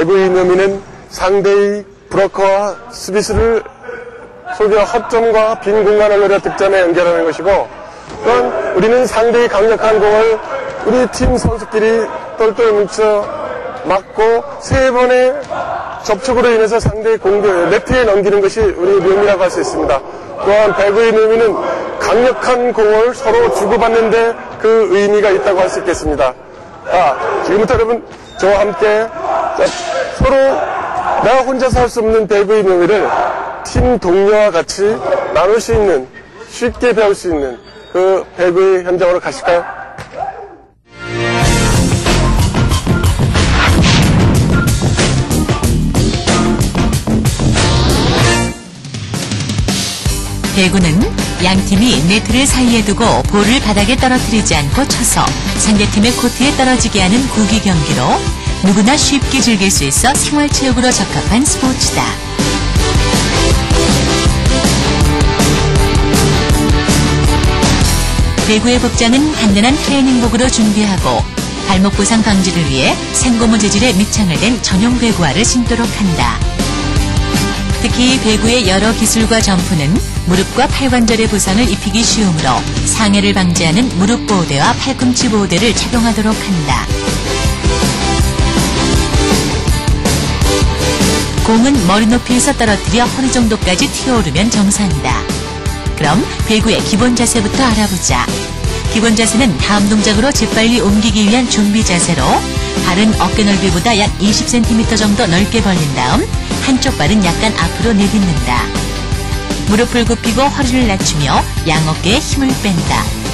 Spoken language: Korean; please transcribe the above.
배구의 묘미는 상대의 브로커와 수비수를 속여 허점과 빈 공간을 노려 득점에 연결하는 것이고, 또한 우리는 상대의 강력한 공을 우리 팀 선수끼리 똘똘 뭉쳐 맞고 3번의 접촉으로 인해서 상대의 네트에 넘기는 것이 우리의 묘미라고 할 수 있습니다. 또한 배구의 묘미는 강력한 공을 서로 주고받는데 그 의미가 있다고 할 수 있겠습니다. 지금부터 여러분 저와 함께 서로 나 혼자서 할 수 없는 배구의 묘미를 팀 동료와 같이 나눌 수 있는, 쉽게 배울 수 있는 그 배구의 현장으로 가실까요? 배구는 양팀이 네트를 사이에 두고 볼을 바닥에 떨어뜨리지 않고 쳐서 상대팀의 코트에 떨어지게 하는 구기 경기로 누구나 쉽게 즐길 수 있어 생활체육으로 적합한 스포츠다. 배구의 복장은 간단한 트레이닝복으로 준비하고 발목 부상 방지를 위해 생고무 재질의 밑창을 댄 전용 배구화를 신도록 한다. 특히 배구의 여러 기술과 점프는 무릎과 팔관절의 부상을 입히기 쉬우므로 상해를 방지하는 무릎 보호대와 팔꿈치 보호대를 착용하도록 한다. 공은 머리 높이에서 떨어뜨려 허리 정도까지 튀어오르면 정상이다. 그럼 배구의 기본 자세부터 알아보자. 기본 자세는 다음 동작으로 재빨리 옮기기 위한 준비 자세로 발은 어깨 넓이보다 약 20cm 정도 넓게 벌린 다음 한쪽 발은 약간 앞으로 내딛는다. 무릎을 굽히고 허리를 낮추며 양어깨에 힘을 뺀다.